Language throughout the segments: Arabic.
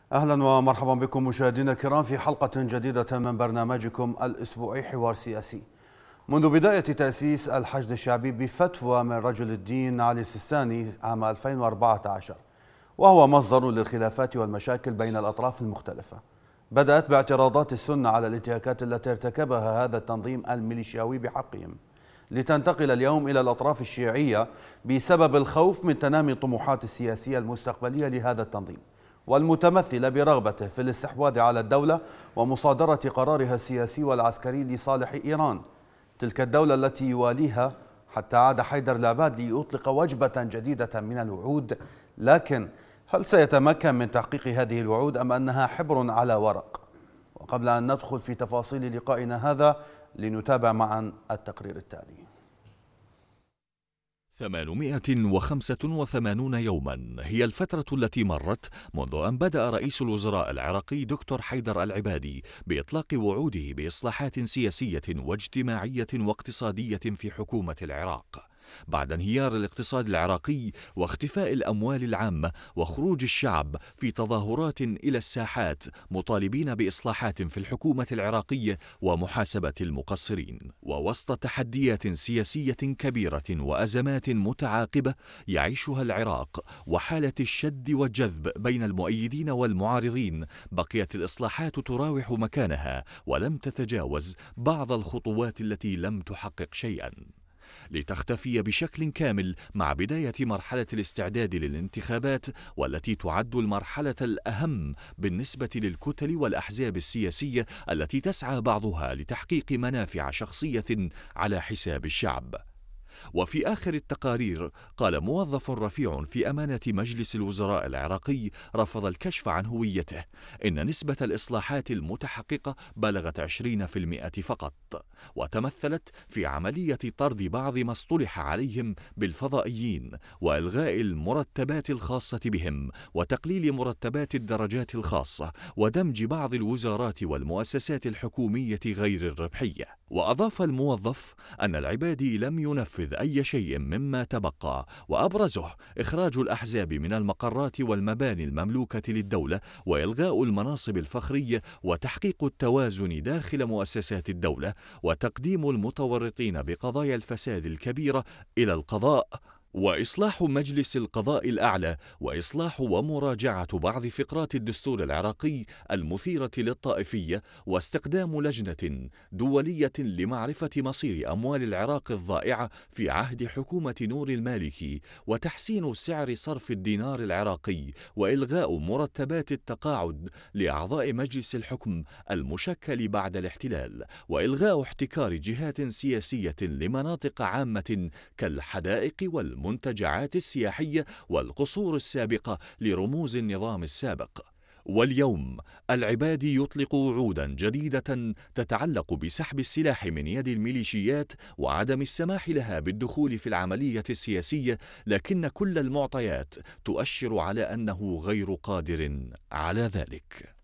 أهلا ومرحبا بكم مشاهدينا الكرام في حلقة جديدة من برنامجكم الأسبوعي حوار سياسي. منذ بداية تأسيس الحشد الشعبي بفتوى من رجل الدين علي السيستاني عام 2014، وهو مصدر للخلافات والمشاكل بين الأطراف المختلفة، بدأت باعتراضات السنة على الانتهاكات التي ارتكبها هذا التنظيم الميليشياوي بحقهم، لتنتقل اليوم إلى الأطراف الشيعية بسبب الخوف من تنامي الطموحات السياسية المستقبلية لهذا التنظيم، والمتمثلة برغبته في الاستحواذ على الدولة ومصادرة قرارها السياسي والعسكري لصالح إيران، تلك الدولة التي يواليها، حتى عاد حيدر العباد ليطلق وجبة جديدة من الوعود. لكن هل سيتمكن من تحقيق هذه الوعود أم أنها حبر على ورق؟ وقبل أن ندخل في تفاصيل لقائنا هذا، لنتابع معا التقرير التالي. 885 يوما هي الفترة التي مرت منذ أن بدأ رئيس الوزراء العراقي دكتور حيدر العبادي بإطلاق وعوده بإصلاحات سياسية واجتماعية واقتصادية في حكومة العراق، بعد انهيار الاقتصاد العراقي واختفاء الأموال العامة وخروج الشعب في تظاهرات إلى الساحات مطالبين بإصلاحات في الحكومة العراقية ومحاسبة المقصرين، ووسط تحديات سياسية كبيرة وأزمات متعاقبة يعيشها العراق وحالة الشد والجذب بين المؤيدين والمعارضين، بقيت الإصلاحات تراوح مكانها ولم تتجاوز بعض الخطوات التي لم تحقق شيئا، لتختفي بشكل كامل مع بداية مرحلة الاستعداد للانتخابات، والتي تعد المرحلة الأهم بالنسبة للكتل والأحزاب السياسية التي تسعى بعضها لتحقيق منافع شخصية على حساب الشعب. وفي آخر التقارير قال موظف رفيع في أمانة مجلس الوزراء العراقي رفض الكشف عن هويته إن نسبة الإصلاحات المتحققة بلغت 20% فقط، وتمثلت في عملية طرد بعض ما اصطلح عليهم بالفضائيين، وإلغاء المرتبات الخاصة بهم، وتقليل مرتبات الدرجات الخاصة، ودمج بعض الوزارات والمؤسسات الحكومية غير الربحية. وأضاف الموظف أن العبادي لم ينفذ أي شيء مما تبقى، وأبرزه إخراج الأحزاب من المقرات والمباني المملوكة للدولة، وإلغاء المناصب الفخرية، وتحقيق التوازن داخل مؤسسات الدولة، وتقديم المتورطين بقضايا الفساد الكبيرة إلى القضاء، وإصلاح مجلس القضاء الأعلى، وإصلاح ومراجعة بعض فقرات الدستور العراقي المثيرة للطائفية، واستقدام لجنة دولية لمعرفة مصير أموال العراق الضائعة في عهد حكومة نور المالكي، وتحسين سعر صرف الدينار العراقي، وإلغاء مرتبات التقاعد لأعضاء مجلس الحكم المشكل بعد الاحتلال، وإلغاء احتكار جهات سياسية لمناطق عامة كالحدائق والمنتجعات السياحية والقصور السابقة لرموز النظام السابق. واليوم العبادي يطلق وعودا جديدة تتعلق بسحب السلاح من يد الميليشيات وعدم السماح لها بالدخول في العملية السياسية، لكن كل المعطيات تؤشر على أنه غير قادر على ذلك.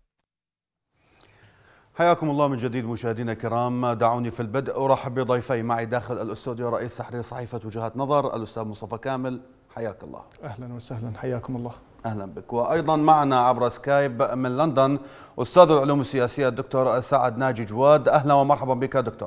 حياكم الله من جديد مشاهدينا الكرام. دعوني في البدء أرحب بضيفي معي داخل الاستوديو رئيس تحرير صحيفة وجهات نظر الأستاذ مصطفى كامل، حياك الله. أهلا وسهلا، حياكم الله. أهلا بك. وأيضا معنا عبر سكايب من لندن أستاذ العلوم السياسية الدكتور سعد ناجي جواد، أهلا ومرحبا بك دكتور.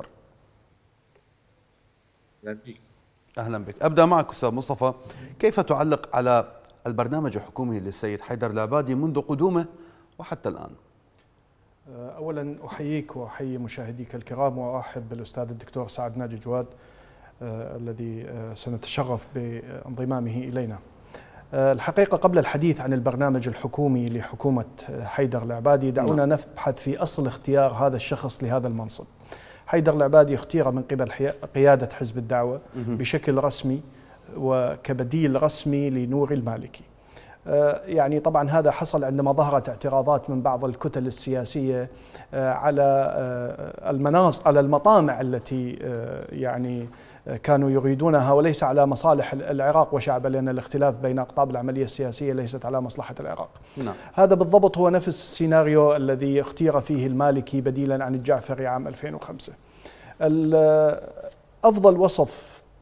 أهلا بك. أهلا بك. أبدأ معك أستاذ مصطفى، كيف تعلق على البرنامج الحكومي للسيد حيدر العبادي منذ قدومه وحتى الآن؟ أولا أحييك وأحيي مشاهديك الكرام، وأرحب بالأستاذ الدكتور سعد ناجي جواد الذي سنتشرف بانضمامه إلينا. الحقيقة قبل الحديث عن البرنامج الحكومي لحكومة حيدر العبادي، دعونا نبحث في أصل اختيار هذا الشخص لهذا المنصب. حيدر العبادي اختير من قبل قيادة حزب الدعوة بشكل رسمي وكبديل رسمي لنور المالكي. يعني طبعا هذا حصل عندما ظهرت اعتراضات من بعض الكتل السياسية على على المطامع التي يعني كانوا يريدونها، وليس على مصالح العراق وشعبه، لأن الاختلاف بين أقطاب العملية السياسية ليست على مصلحة العراق. نعم. هذا بالضبط هو نفس السيناريو الذي اختير فيه المالكي بديلا عن الجعفري عام 2005. أفضل وصف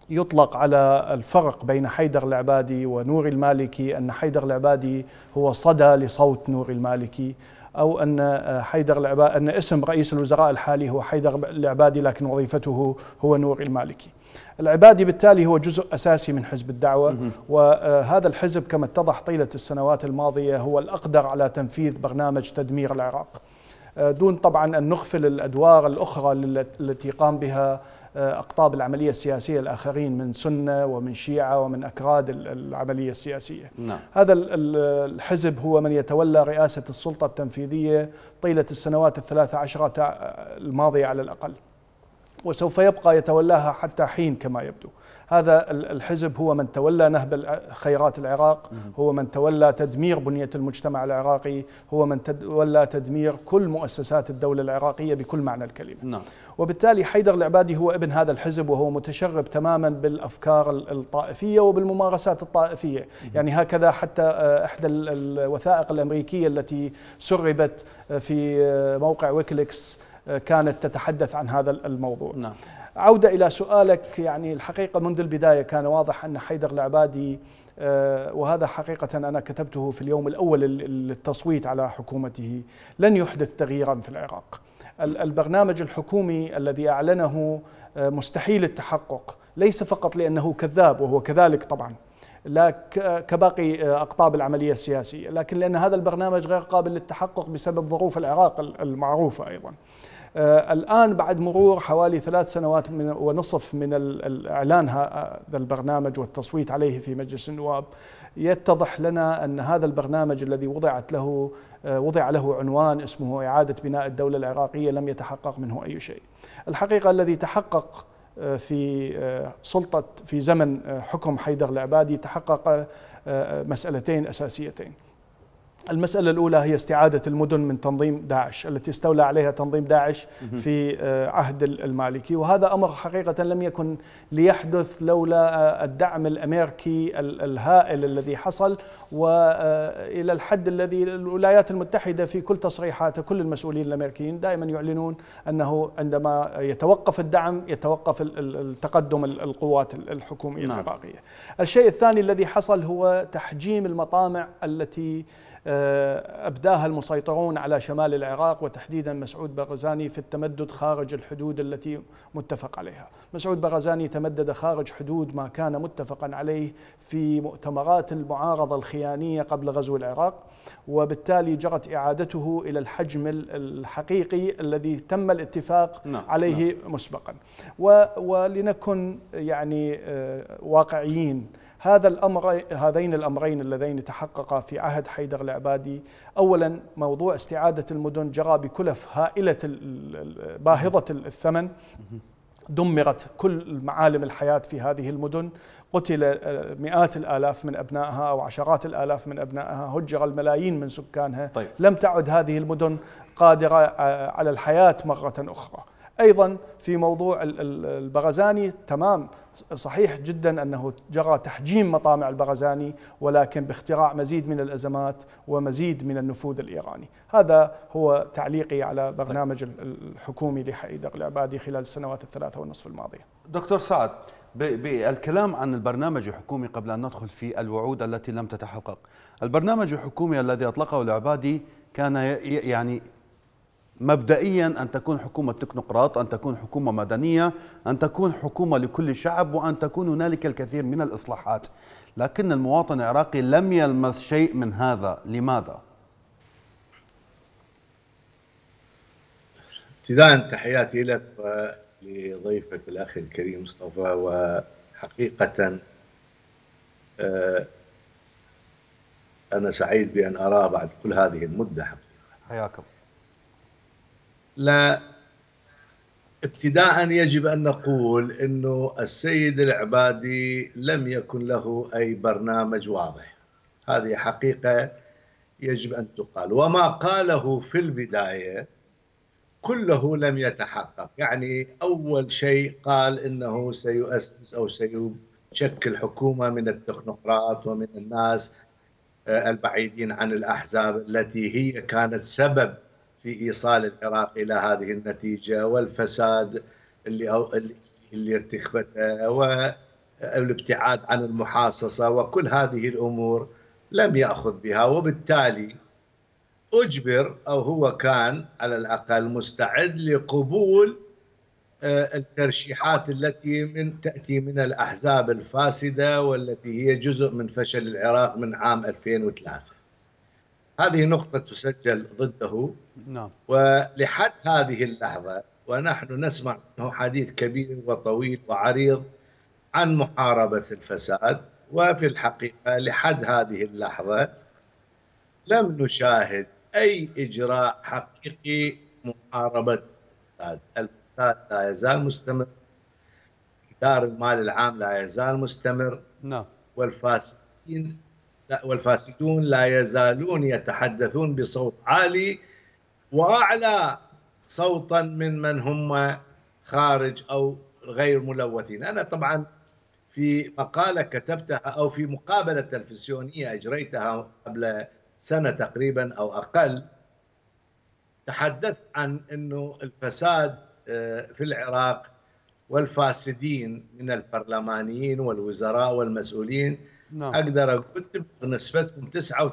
يطلق على الفرق بين حيدر العبادي ونور المالكي أن حيدر العبادي هو صدى لصوت نور المالكي، أو أن أن اسم رئيس الوزراء الحالي هو حيدر العبادي لكن وظيفته هو نور المالكي. العبادي بالتالي هو جزء أساسي من حزب الدعوة، وهذا الحزب كما اتضح طيلة السنوات الماضية هو الأقدر على تنفيذ برنامج تدمير العراق، دون طبعا أن نغفل الأدوار الأخرى التي قام بها أقطاب العملية السياسية الآخرين من سنة ومن شيعة ومن أكراد العملية السياسية. نعم. هذا الحزب هو من يتولى رئاسة السلطة التنفيذية طيلة السنوات ال13 الماضية على الأقل، وسوف يبقى يتولاها حتى حين كما يبدو. هذا الحزب هو من تولى نهب خيرات العراق، هو من تولى تدمير بنية المجتمع العراقي، هو من تولى تدمير كل مؤسسات الدولة العراقية بكل معنى الكلمة. نعم. وبالتالي حيدر العبادي هو ابن هذا الحزب، وهو متشرب تماما بالأفكار الطائفية وبالممارسات الطائفية. يعني هكذا حتى إحدى الوثائق الأمريكية التي سربت في موقع ويكيليكس كانت تتحدث عن هذا الموضوع. نعم. عودة إلى سؤالك، يعني الحقيقة منذ البداية كان واضح أن حيدر العبادي، وهذا حقيقة أنا كتبته في اليوم الأول للتصويت على حكومته، لن يحدث تغييرا في العراق. البرنامج الحكومي الذي أعلنه مستحيل التحقق، ليس فقط لأنه كذاب وهو كذلك طبعا لا كباقي أقطاب العملية السياسية، لكن لأن هذا البرنامج غير قابل للتحقق بسبب ظروف العراق المعروفة أيضا. الآن بعد مرور حوالي 3 سنوات ونصف من الإعلان هذا البرنامج والتصويت عليه في مجلس النواب، يتضح لنا أن هذا البرنامج الذي وضع له عنوان اسمه إعادة بناء الدولة العراقية لم يتحقق منه أي شيء. الحقيقة الذي تحقق في زمن حكم حيدر العبادي تحقق مسألتين أساسيتين. المسألة الأولى هي استعادة المدن من تنظيم داعش التي استولى عليها تنظيم داعش في عهد المالكي، وهذا أمر حقيقة لم يكن ليحدث لولا الدعم الأمريكي الهائل الذي حصل، وإلى الحد الذي الولايات المتحدة في كل تصريحات كل المسؤولين الأمريكيين دائما يعلنون أنه عندما يتوقف الدعم يتوقف التقدم القوات الحكومية العراقية. الشيء الثاني الذي حصل هو تحجيم المطامع التي أبداها المسيطرون على شمال العراق، وتحديدا مسعود بارزاني، في التمدد خارج الحدود التي متفق عليها. مسعود بارزاني تمدد خارج حدود ما كان متفقا عليه في مؤتمرات المعارضة الخيانية قبل غزو العراق، وبالتالي جرت إعادته إلى الحجم الحقيقي الذي تم الاتفاق عليه مسبقا. ولنكن يعني واقعيين، هذين الأمرين اللذين تحققا في عهد حيدر العبادي، أولا موضوع استعادة المدن جرى بكلف هائلة باهظة الثمن، دمرت كل معالم الحياة في هذه المدن، قتل مئات الآلاف من أبنائها أو عشرات الآلاف من أبنائها، هجر الملايين من سكانها. طيب. لم تعد هذه المدن قادرة على الحياة مرة أخرى. أيضا في موضوع البرزاني، تمام، صحيح جدا أنه جرى تحجيم مطامع البرزاني، ولكن باختراع مزيد من الأزمات ومزيد من النفوذ الإيراني. هذا هو تعليقي على برنامج الحكومي لحيدر العبادي خلال السنوات ال3.5 الماضية. دكتور سعد، بالكلام عن البرنامج الحكومي قبل أن ندخل في الوعود التي لم تتحقق، البرنامج الحكومي الذي أطلقه العبادي كان يعني مبدئيا أن تكون حكومة تكنوقراط، أن تكون حكومة مدنية، أن تكون حكومة لكل الشعب، وأن تكون هنالك الكثير من الإصلاحات، لكن المواطن العراقي لم يلمس شيء من هذا. لماذا؟ ابتداء تحياتي لك ولضيفك الأخ الكريم مصطفى، وحقيقة أنا سعيد بأن أرى بعد كل هذه المدة. حياكم. لا، ابتداء يجب أن نقول أنه السيد العبادي لم يكن له أي برنامج واضح، هذه حقيقة يجب أن تقال، وما قاله في البداية كله لم يتحقق. يعني أول شيء قال إنه سيؤسس أو سيشكل حكومة من التكنوقراط ومن الناس البعيدين عن الأحزاب التي هي كانت سبب في إيصال العراق إلى هذه النتيجة والفساد اللي ارتكبته الابتعاد عن المحاصصة وكل هذه الأمور لم يأخذ بها، وبالتالي أجبر أو هو كان على الأقل مستعد لقبول الترشيحات التي تأتي من الأحزاب الفاسدة والتي هي جزء من فشل العراق من عام 2003. هذه نقطة تسجل ضده. نعم. ولحد هذه اللحظة ونحن نسمع أنه حديث كبير وطويل وعريض عن محاربة الفساد، وفي الحقيقة لحد هذه اللحظة لم نشاهد أي إجراء حقيقي محاربة الفساد. الفساد لا يزال مستمر، إدار المال العام لا يزال مستمر. نعم. والفاسدون لا يزالون يتحدثون بصوت عالي وأعلى صوتا من هم خارج أو غير ملوثين. أنا طبعا في مقالة كتبتها أو في مقابلة تلفزيونية أجريتها قبل سنة تقريبا أو أقل، تحدثت عن أنه الفساد في العراق والفاسدين من البرلمانيين والوزراء والمسؤولين، نعم. أقدر أقول نسبتهم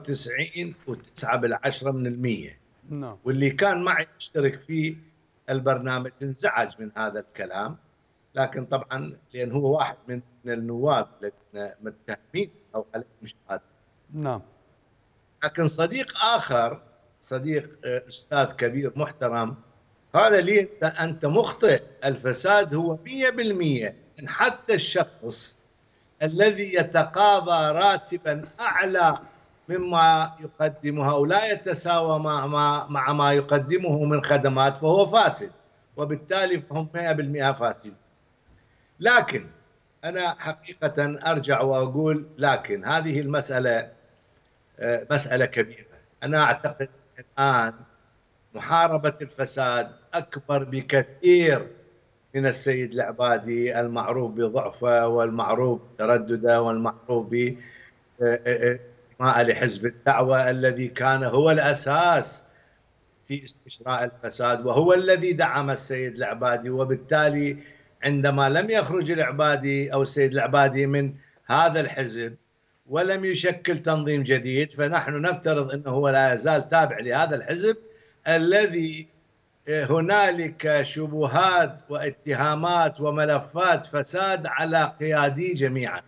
99.9%. نعم. واللي كان معي يشترك في البرنامج انزعج من هذا الكلام، لكن طبعا لأن هو واحد من النواب الذين متهمين أو عليهم شهادات. نعم. لكن صديق آخر، صديق أستاذ كبير محترم، قال لي أنت مخطئ، الفساد هو 100%. حتى الشخص الذي يتقاضى راتبا أعلى مما يقدمه أو لا يتساوى مع ما يقدمه من خدمات فهو فاسد، وبالتالي فهم 100% فاسد. لكن أنا حقيقة أرجع وأقول لكن هذه المسألة مسألة كبيرة. أنا أعتقد الآن محاربة الفساد أكبر بكثير من السيد العبادي المعروف بضعفه والمعروف بتردده والمعروف بانتمائه لحزب الدعوة الذي كان هو الأساس في استشراء الفساد وهو الذي دعم السيد العبادي. وبالتالي عندما لم يخرج العبادي أو السيد العبادي من هذا الحزب ولم يشكل تنظيم جديد، فنحن نفترض أنه هو لا يزال تابع لهذا الحزب الذي هنالك شبهات واتهامات وملفات فساد على قيادي جميعا.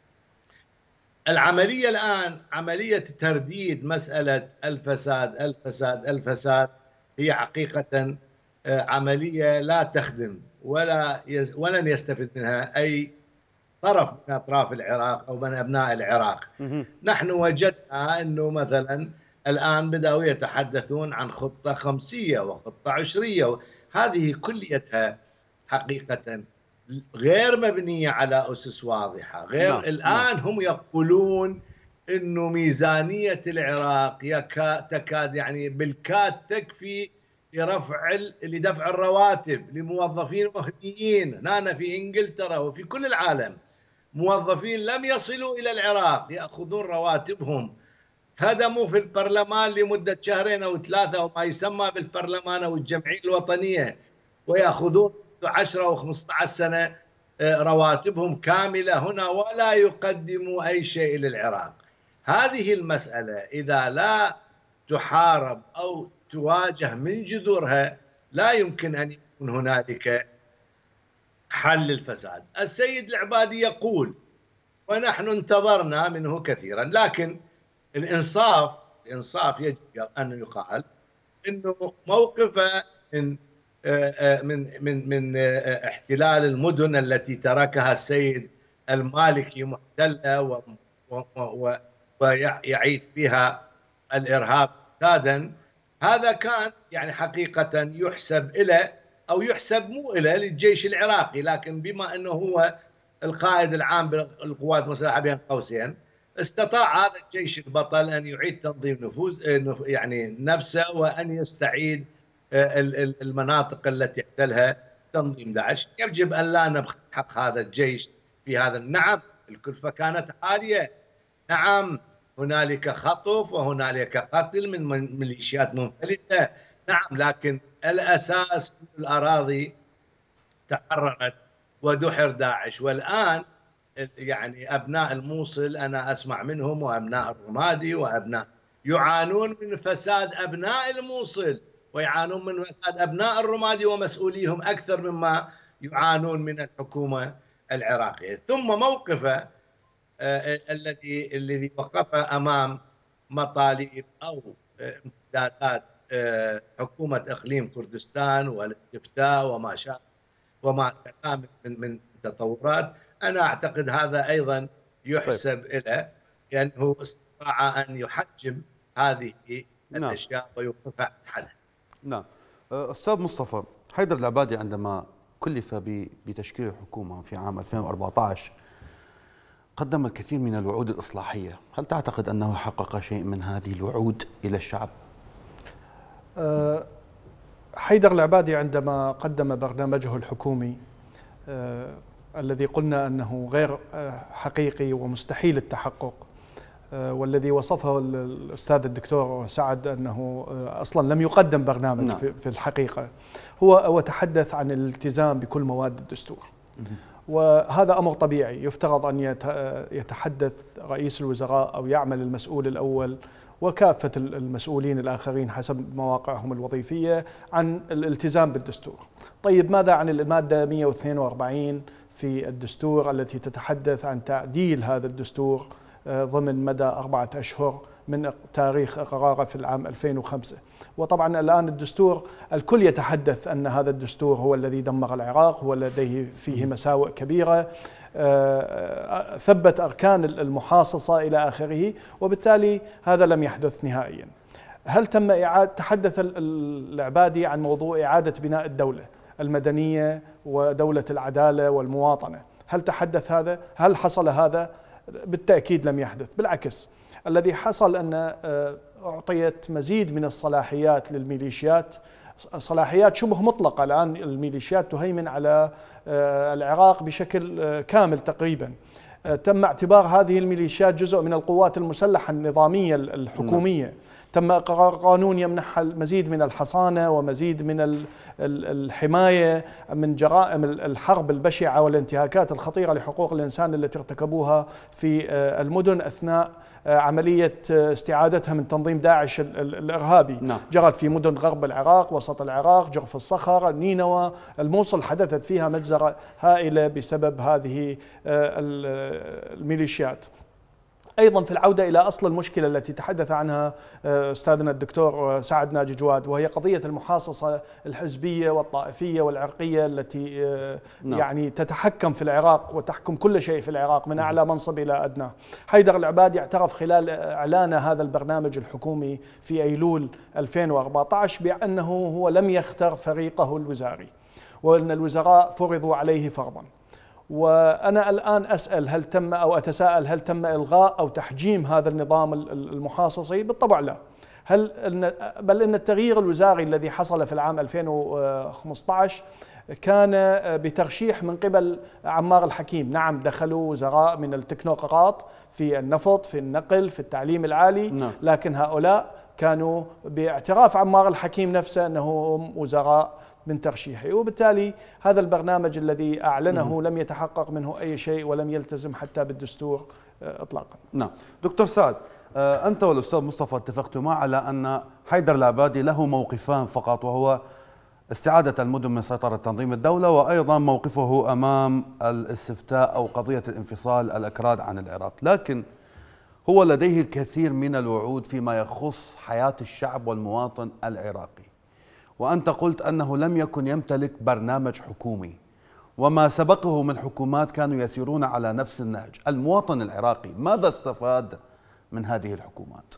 العملية الآن عملية ترديد مسألة الفساد الفساد الفساد هي حقيقة عملية لا تخدم ولن يستفيد منها أي طرف من أطراف العراق أو من أبناء العراق. نحن وجدنا أنه مثلا الآن بدأوا يتحدثون عن خطة خمسية وخطة عشرية، هذه كليتها حقيقة غير مبنية على أسس واضحة. الآن هم يقولون أنه ميزانية العراق تكاد يعني بالكاد تكفي لدفع الرواتب لموظفين مهنيين هنا في إنجلترا وفي كل العالم، موظفين لم يصلوا إلى العراق يأخذون رواتبهم، خدموا في البرلمان لمدة شهرين أو 3 أو ما يسمى بالبرلمان أو الجمعية الوطنية، ويأخذون 10 أو 15 سنة رواتبهم كاملة هنا ولا يقدموا أي شيء للعراق. هذه المسألة إذا لا تحارب أو تواجه من جذورها لا يمكن أن يكون هنالك حل للفساد. السيد العبادي يقول ونحن انتظرنا منه كثيرا، لكن الإنصاف يجب أن يقال إنه موقفه من احتلال المدن التي تركها السيد المالكي محتلة ويعيث فيها الإرهاب فسادا، هذا كان يعني حقيقة يحسب إلى أو يحسب مو إلى للجيش العراقي، لكن بما أنه هو القائد العام بالقوات المسلحة بين قوسين استطاع هذا الجيش البطل أن يعيد تنظيم نفوذ يعني نفسه وأن يستعيد المناطق التي احتلها تنظيم داعش. يجب أن لا نبخس حق هذا الجيش في هذا. نعم الكلفة كانت عالية، نعم هنالك خطف وهنالك قتل من ميليشيات منفلتة، نعم، لكن الأساس الأراضي تحررت ودحر داعش. والآن يعني أبناء الموصل أنا أسمع منهم، وأبناء الرمادي، وأبناء يعانون من فساد أبناء الموصل، ويعانون من فساد أبناء الرمادي ومسؤوليهم أكثر مما يعانون من الحكومة العراقية. ثم موقفه الذي وقف أمام مطالب أو امتدادات حكومة إقليم كردستان والاستفتاء وما من تطورات، أنا أعتقد هذا أيضا يحسب له، لأنه استطاع أن يحجم هذه الأشياء ويوقفها عن حدها. نعم. أستاذ مصطفى، حيدر العبادي عندما كلف بتشكيل الحكومة في عام 2014 قدم الكثير من الوعود الإصلاحية، هل تعتقد أنه حقق شيء من هذه الوعود إلى الشعب؟ حيدر العبادي عندما قدم برنامجه الحكومي الذي قلنا أنه غير حقيقي ومستحيل التحقق، والذي وصفه الأستاذ الدكتور سعد أنه أصلا لم يقدم برنامج في الحقيقة، هو تحدث عن الالتزام بكل مواد الدستور، وهذا أمر طبيعي. يفترض أن يتحدث رئيس الوزراء أو يعمل المسؤول الأول وكافة المسؤولين الآخرين حسب مواقعهم الوظيفية عن الالتزام بالدستور. طيب ماذا عن المادة 142 في الدستور التي تتحدث عن تعديل هذا الدستور ضمن مدى 4 أشهر من تاريخ إقراره في العام 2005؟ وطبعا الآن الدستور الكل يتحدث أن هذا الدستور هو الذي دمر العراق، هو لديه فيه مساوئ كبيرة، ثبت أركان المحاصصة إلى آخره، وبالتالي هذا لم يحدث نهائيا. هل تم تحدث العبادي عن موضوع إعادة بناء الدولة المدنية ودولة العدالة والمواطنة؟ هل تحدث هذا؟ هل حصل هذا؟ بالتأكيد لم يحدث. بالعكس، الذي حصل أن أعطيت مزيد من الصلاحيات للميليشيات، صلاحيات شبه مطلقة. الآن الميليشيات تهيمن على العراق بشكل كامل تقريبا. تم اعتبار هذه الميليشيات جزء من القوات المسلحة النظامية الحكومية. تم إقرار قانون يمنحها المزيد من الحصانة ومزيد من الحماية من جرائم الحرب البشعة والانتهاكات الخطيرة لحقوق الإنسان التي ارتكبوها في المدن أثناء عملية استعادتها من تنظيم داعش الإرهابي. جرت في مدن غرب العراق، وسط العراق، جرف الصخر، نينوى، الموصل، حدثت فيها مجزرة هائلة بسبب هذه الميليشيات. أيضا في العودة إلى أصل المشكلة التي تحدث عنها أستاذنا الدكتور سعد ناجي جواد، وهي قضية المحاصصة الحزبية والطائفية والعرقية التي يعني تتحكم في العراق وتحكم كل شيء في العراق من أعلى منصب إلى أدناه. حيدر العبادي اعترف خلال إعلان هذا البرنامج الحكومي في أيلول 2014 بأنه هو لم يختر فريقه الوزاري، وأن الوزراء فرضوا عليه فرضا. وأنا الآن أسأل هل تم أو أتساءل هل تم إلغاء أو تحجيم هذا النظام المحاصصي؟ بالطبع لا. بل إن التغيير الوزاري الذي حصل في العام 2015 كان بترشيح من قبل عمار الحكيم. نعم، دخلوا وزراء من التكنوقراط في النفط، في النقل، في التعليم العالي، لكن هؤلاء كانوا باعتراف عمار الحكيم نفسه أنهم وزراء من ترشيحه، وبالتالي هذا البرنامج الذي أعلنه لم يتحقق منه أي شيء ولم يلتزم حتى بالدستور إطلاقا. نعم. دكتور سعد، أنت والأستاذ مصطفى اتفقتما على أن حيدر العبادي له موقفان فقط، وهو استعادة المدن من سيطرة تنظيم الدولة، وأيضا موقفه أمام الاستفتاء أو قضية الانفصال الأكراد عن العراق، لكن هو لديه الكثير من الوعود فيما يخص حياة الشعب والمواطن العراقي، وأنت قلت أنه لم يكن يمتلك برنامج حكومي، وما سبقه من حكومات كانوا يسيرون على نفس النهج. المواطن العراقي ماذا استفاد من هذه الحكومات؟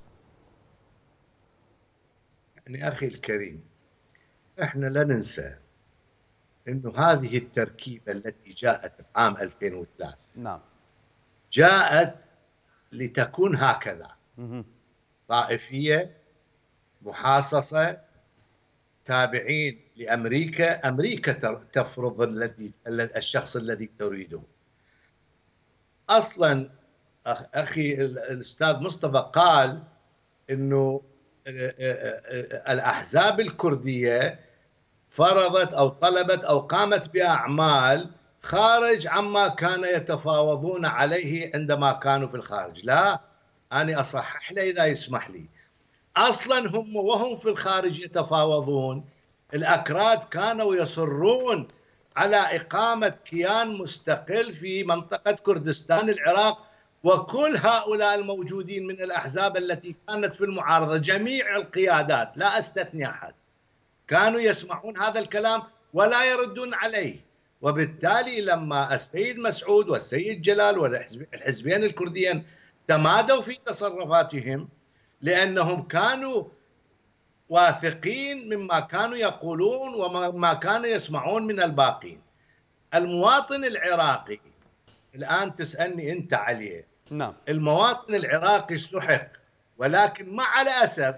يعني أخي الكريم، إحنا لا ننسى أنه هذه التركيبة التي جاءت عام 2003 جاءت لتكون هكذا، طائفية، محاصصة، تابعين لأمريكا. أمريكا تفرض الشخص الذي تريده. أصلا أخي الأستاذ مصطفى قال أنه الأحزاب الكردية فرضت أو طلبت أو قامت بأعمال خارج عما كان يتفاوضون عليه عندما كانوا في الخارج. لا، أنا أصحح له إذا يسمح لي. أصلا هم وهم في الخارج يتفاوضون، الأكراد كانوا يصرون على إقامة كيان مستقل في منطقة كردستان العراق، وكل هؤلاء الموجودين من الأحزاب التي كانت في المعارضة، جميع القيادات لا أستثني أحد، كانوا يسمعون هذا الكلام ولا يردون عليه. وبالتالي لما السيد مسعود والسيد جلال والحزبين الكرديين تمادوا في تصرفاتهم لأنهم كانوا واثقين مما كانوا يقولون وما كانوا يسمعون من الباقين. المواطن العراقي الآن تسألني أنت عليه، نعم، المواطن العراقي سحق، ولكن مع الأسف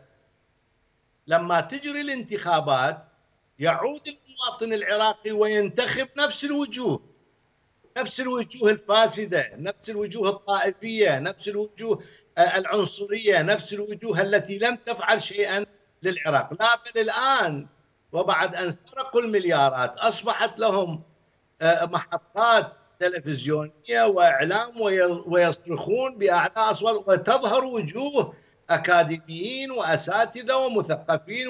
لما تجري الانتخابات يعود المواطن العراقي وينتخب نفس الوجوه، نفس الوجوه الفاسدة، نفس الوجوه الطائفية، نفس الوجوه العنصرية، نفس الوجوه التي لم تفعل شيئا للعراق. لا، بل الآن وبعد أن سرقوا المليارات أصبحت لهم محطات تلفزيونية وإعلام ويصرخون بأعلى أصوات، وتظهر وجوه أكاديميين وأساتذة ومثقفين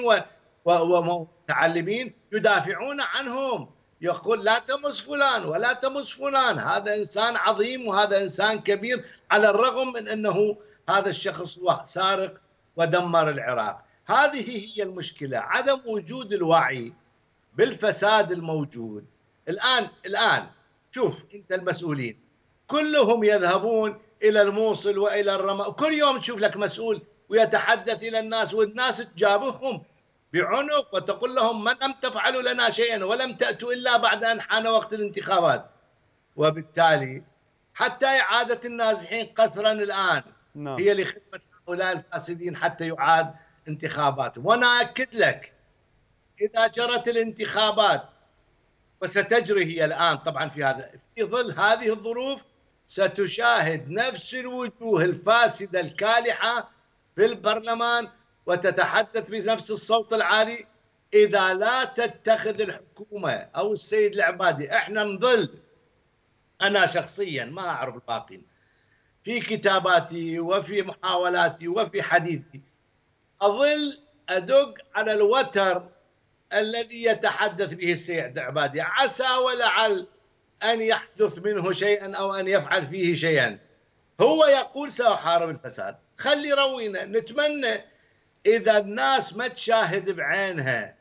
ومتعلمين يدافعون عنهم، يقول لا تمس فلان ولا تمس فلان، هذا إنسان عظيم وهذا إنسان كبير، على الرغم من أنه هذا الشخص هو سارق ودمر العراق. هذه هي المشكلة، عدم وجود الوعي بالفساد الموجود. الآن شوف أنت المسؤولين كلهم يذهبون إلى الموصل وإلى الرماء، كل يوم تشوف لك مسؤول ويتحدث إلى الناس، والناس تجابههم بعنق وتقول لهم ما لم تفعلوا لنا شيئا ولم تأتوا إلا بعد أن حان وقت الانتخابات. وبالتالي حتى إعادة النازحين قسرا الآن نعم، هي لخدمة هؤلاء الفاسدين حتى يعاد انتخاباتهم. وأنا أكد لك إذا جرت الانتخابات، وستجري هي الآن طبعا في ظل هذه الظروف، ستشاهد نفس الوجوه الفاسدة الكالحة في البرلمان وتتحدث بنفس الصوت العالي. إذا لا تتخذ الحكومة أو السيد العبادي، احنا نظل، أنا شخصيا ما أعرف الباقين، في كتاباتي وفي محاولاتي وفي حديثي أظل أدق على الوتر الذي يتحدث به السيد العبادي، عسى ولعل أن يحدث منه شيئا أو أن يفعل فيه شيئا. هو يقول سأحارب الفساد، خلي روينا. نتمنى إذا الناس ما تشاهد بعينها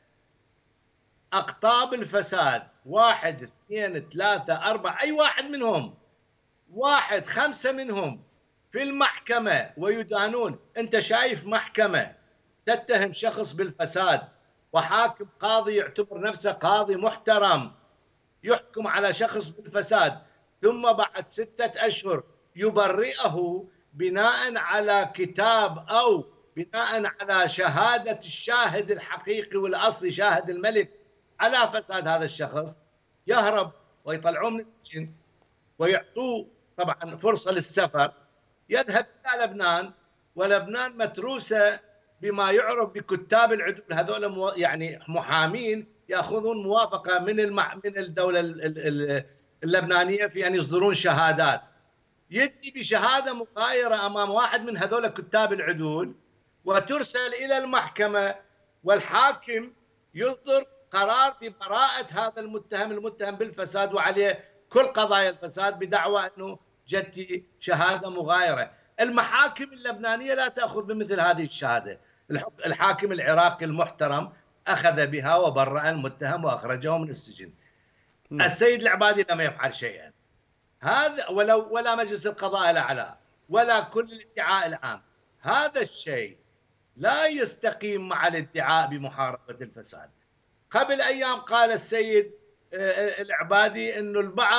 أقطاب الفساد، 1 2 3 4، أي واحد منهم، 1 5 منهم في المحكمة ويدانون. أنت شايف محكمة تتهم شخص بالفساد، وحاكم قاضي يعتبر نفسه قاضي محترم يحكم على شخص بالفساد، ثم بعد 6 أشهر يبرئه بناء على كتاب أو بناء على شهادة الشاهد الحقيقي والأصلي، شاهد الملك، على فساد هذا الشخص، يهرب ويطلعوه من السجن ويعطوه طبعا فرصة للسفر، يذهب إلى لبنان، ولبنان متروسة بما يعرف بكتاب العدول، هذول يعني محامين يأخذون موافقة من الدولة اللبنانية في أن يصدرون شهادات، يدي بشهادة مغايرة أمام واحد من هذول كتاب العدول، وترسل إلى المحكمة، والحاكم يصدر قرار ببراءة هذا المتهم بالفساد وعليه كل قضايا الفساد بدعوى أنه جدي شهادة مغايرة. المحاكم اللبنانية لا تأخذ بمثل هذه الشهادة. الحاكم العراقي المحترم أخذ بها وبرأ المتهم وأخرجه من السجن. السيد العبادي لم يفعل شيئا، هذا ولا مجلس القضاء الأعلى ولا كل الادعاء العام. هذا الشيء لا يستقيم مع الادعاء بمحاربة الفساد. قبل أيام قال السيد العبادي أنه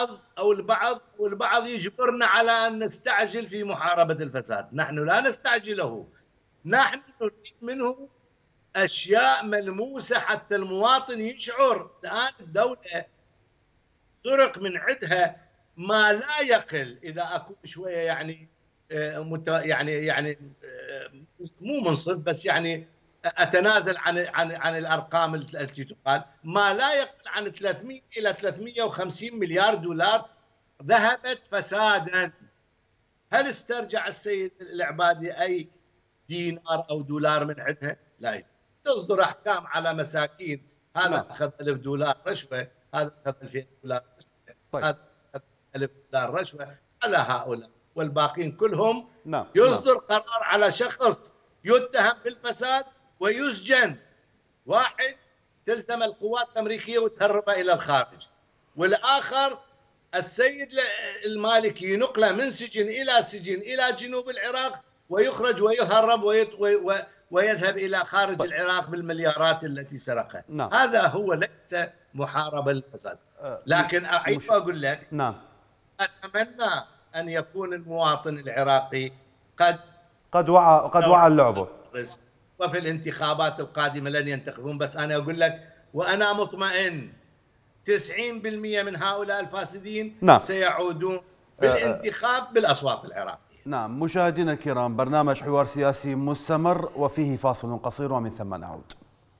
البعض يجبرنا على أن نستعجل في محاربة الفساد. نحن لا نستعجله، نحن نريد منه أشياء ملموسة حتى المواطن يشعر. الآن الدولة سرق من عندها ما لا يقل، إذا أكون شوية يعني مو منصف، بس يعني أتنازل عن الأرقام التي تقال، ما لا يقل عن 300 إلى 350 مليار دولار ذهبت فسادا. هل استرجع السيد العبادي أي دينار أو دولار من عندها؟ لا. تصدر أحكام على مساكين، هذا أخذ $1000 رشوة، هذا أخذ $2000 رشوة، طيب. هذا أخذ $1000 رشوة على هؤلاء، والباقين كلهم نعم. يصدر قرار على شخص يتهم بالفساد ويسجن. واحد تلزم القوات الأمريكية وتهربه إلى الخارج، والآخر السيد المالكي ينقله من سجن إلى سجن إلى جنوب العراق، ويخرج ويهرب ويذهب إلى خارج العراق بالمليارات التي سرقها. نعم. هذا هو ليس محاربة للفساد. لكن أعيد وأقول لك، نعم، أتمنى أن يكون المواطن العراقي قد وعى اللعبة، وفي الانتخابات القادمة لن ينتخبون. بس أنا أقول لك وأنا مطمئن 90% من هؤلاء الفاسدين نعم. سيعودون بالانتخاب بالأصوات العراقية. نعم. مشاهدينا الكرام، برنامج حوار سياسي مستمر وفيه فاصل قصير ومن ثم نعود.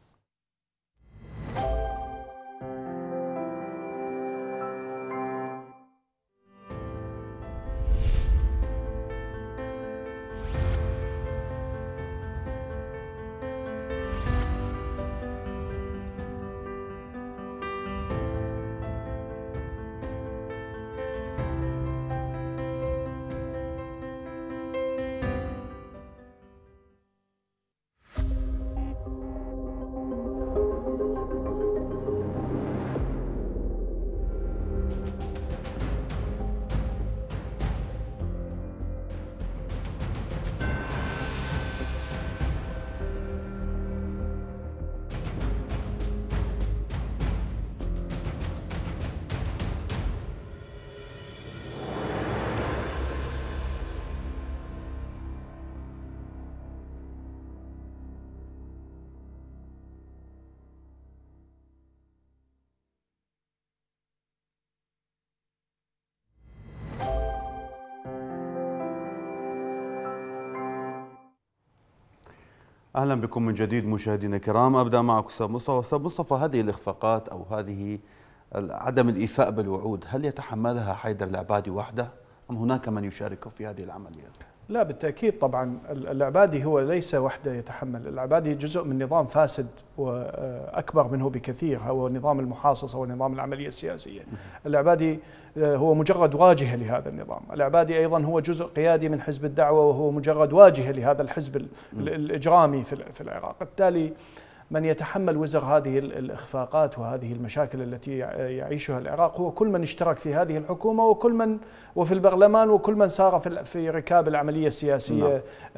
أهلا بكم من جديد مشاهدينا الكرام. أبدأ معك أستاذ مصطفى. أستاذ مصطفى، هذه الإخفاقات أو هذه عدم الإيفاء بالوعود هل يتحملها حيدر العبادي وحده أم هناك من يشاركه في هذه العمليات؟ لا بالتأكيد طبعا العبادي هو ليس وحده يتحمل، العبادي جزء من نظام فاسد وأكبر منه بكثير، هو نظام المحاصصة ونظام العملية السياسية. العبادي هو مجرد واجهة لهذا النظام، العبادي أيضا هو جزء قيادي من حزب الدعوة وهو مجرد واجهة لهذا الحزب الإجرامي في العراق. بالتالي من يتحمل وزر هذه الإخفاقات وهذه المشاكل التي يعيشها العراق هو كل من اشترك في هذه الحكومة وكل من وفي البرلمان وكل من سار في ركاب العملية السياسية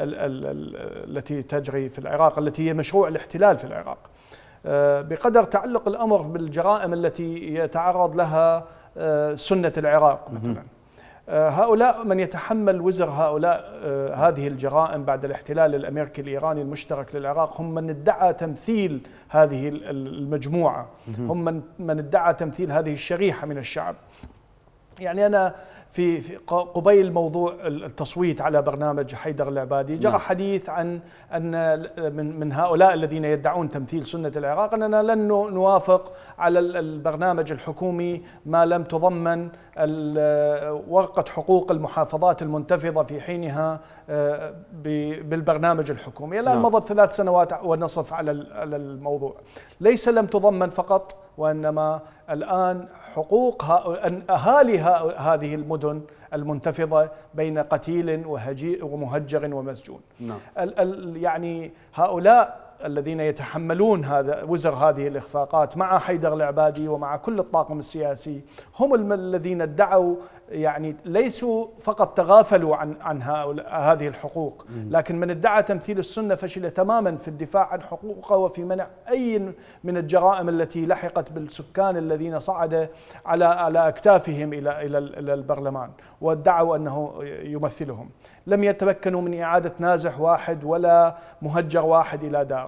التي تجري في العراق، التي هي مشروع الاحتلال في العراق. بقدر تعلق الأمر بالجرائم التي يتعرض لها سنة العراق مثلا، هؤلاء من يتحمل وزر هذه الجرائم بعد الاحتلال الأمريكي الإيراني المشترك للعراق هم من ادعى تمثيل هذه المجموعة، هم من ادعى تمثيل هذه الشريحة من الشعب. يعني أنا في قبيل موضوع التصويت على برنامج حيدر العبادي جرى حديث عن أن من هؤلاء الذين يدعون تمثيل سنة العراق أننا لن نوافق على البرنامج الحكومي ما لم تضمن ورقة حقوق المحافظات المنتفضة في حينها بالبرنامج الحكومي. الآن مضت 3 سنوات ونصف على الموضوع، ليس لم تضمن فقط وإنما الآن حقوق أهالي هذه المدن المنتفضة بين قتيل ومهجر ومسجون. يعني هؤلاء الذين يتحملون وزر هذه الإخفاقات مع حيدر العبادي ومع كل الطاقم السياسي هم الذين ادعوا، يعني ليسوا فقط تغافلوا عن هذه الحقوق، لكن من ادعى تمثيل السنة فشل تماما في الدفاع عن حقوقه وفي منع أي من الجرائم التي لحقت بالسكان الذين صعد على أكتافهم إلى البرلمان وادعوا أنه يمثلهم. لم يتمكنوا من إعادة نازح واحد ولا مهجر واحد إلى داره.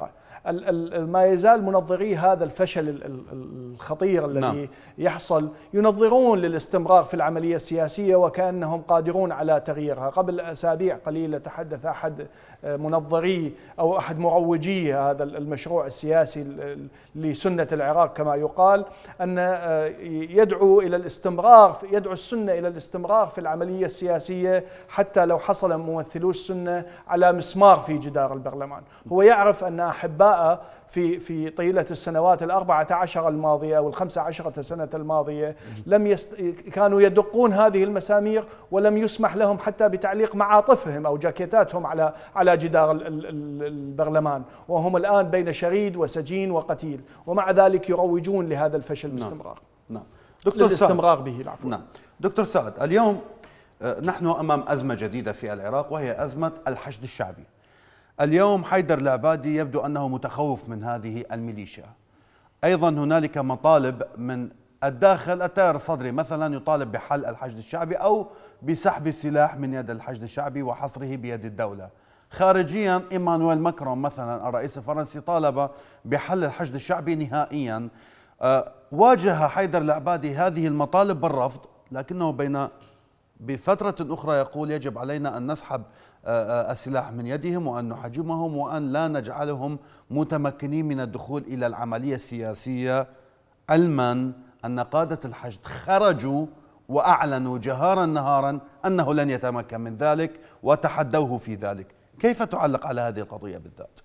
ما يزال منظري هذا الفشل الخطير الذي يحصل ينظرون للاستمرار في العملية السياسية وكأنهم قادرون على تغييرها. قبل أسابيع قليلة تحدث أحد منظري أو أحد مروجي هذا المشروع السياسي لسنة العراق كما يقال، أن يدعو إلى الاستمرار، يدعو السنة إلى الاستمرار في العملية السياسية حتى لو حصل ممثلو السنة على مسمار في جدار البرلمان. هو يعرف أن أحباءه في طيلة السنوات 14 الماضية أو 15 سنة الماضية كانوا يدقون هذه المسامير ولم يسمح لهم حتى بتعليق معاطفهم أو جاكيتاتهم على جدار البرلمان، وهم الآن بين شريد وسجين وقتيل، ومع ذلك يروجون لهذا الفشل باستمرار. نعم. دكتور الاستمرار به العفو. نعم. دكتور سعد، اليوم نحن أمام أزمة جديدة في العراق وهي أزمة الحشد الشعبي. اليوم حيدر العبادي يبدو أنه متخوف من هذه الميليشيا. أيضا هنالك مطالب من الداخل، التيار الصدري مثلا يطالب بحل الحشد الشعبي أو بسحب السلاح من يد الحشد الشعبي وحصره بيد الدولة. خارجيا إيمانويل ماكرون مثلا الرئيس الفرنسي طالب بحل الحشد الشعبي نهائيا. واجه حيدر العبادي هذه المطالب بالرفض، لكنه بفترة أخرى يقول يجب علينا أن نسحب السلاح من يدهم وأن نحجمهم وأن لا نجعلهم متمكنين من الدخول إلى العملية السياسية، علما أن قادة الحشد خرجوا وأعلنوا جهارا نهارا أنه لن يتمكن من ذلك وتحدوه في ذلك. كيف تعلق على هذه القضية بالذات؟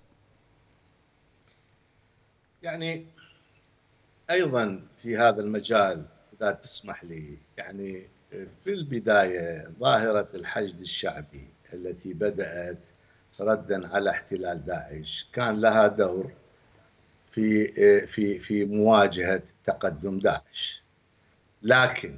يعني أيضا في هذا المجال إذا تسمح لي، يعني في البداية ظاهرة الحشد الشعبي التي بدأت ردا على احتلال داعش كان لها دور في مواجهة تقدم داعش، لكن